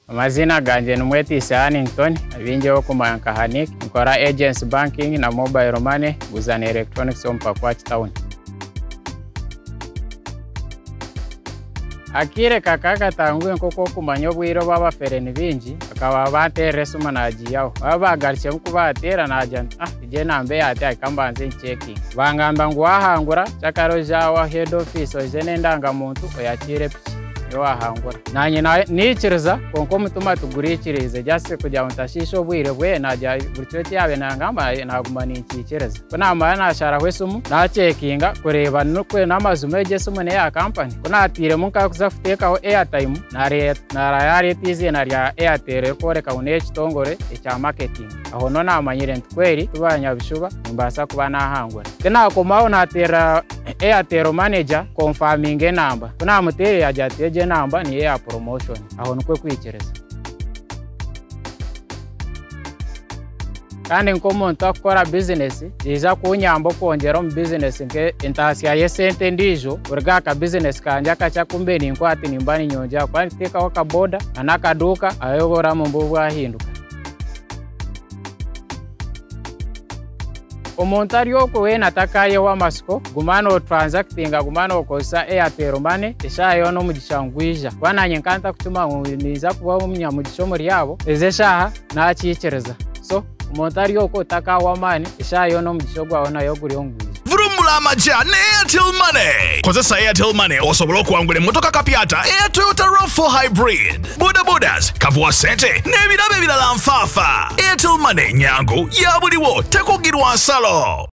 Amazina ganje Mwetise Hannington abinjeho kumanka Hanik nkora agency banking na mobile money guzana electronics ompakwa town. Akire kakaka tangu nkoko kumanyo bwiro baba fereni binji akaba batere sumanaji yaho baba garche mkubatera naja ije nambe ate akambanze checking bangamba ngwahangura chakaro jawa head office ojene ndanga muntu oyakire wahangura nanye nikiriza konko mutuma tugurikirize jase kujya mutashisho bwire bwe najya buricyo yabe nangamba naguma nikikiriza kuna amana ashara hwesumu na checkinga kureba nukwe namazu meje sumu ne ya company kuna atire munka kuzafutekaho airtime nara yari tizi na ya Airtel koreka une kitongore cya marketing aho none amanyire ntkweri tubanya bishuba mbasa kuba nahangura tena komaho natera Airtel manager confirming number kuna mutere yajateje number ni ya promotion aho nukwe kwikireza kandi nkomuntu akora business iza kunyambo kongera mu business nke intasi ya sente ndijo urga ka business kanja kacha kumbeni nkwati nimbani nyonja kwani teka waka boda anakaduka ayobora mu mbubu ahinduka Omontario ko we natakaye wa masiko gumano transacting gumano kosa Airtel Money eshayo no mugishangwija kwananye nkanta kutuma niza kuba umunyamugisho muri yabo ezeshaha nakikereza so Omontario ko taka wa mani eshayo no mugisho gwaho nayo guri ongwija Vurumula majane Airtel Money kozesa Airtel Money osobola okwangula emmotoka kapyata Toyota RAV4 Hybrid Boda Bodas kavuwa sente n'ebirabe birala nfaafa Airtel Money nyangu ya buliwo tekugirwa nsalo.